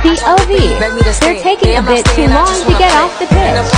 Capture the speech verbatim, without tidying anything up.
P O V. They're taking a bit too long to get off the pitch.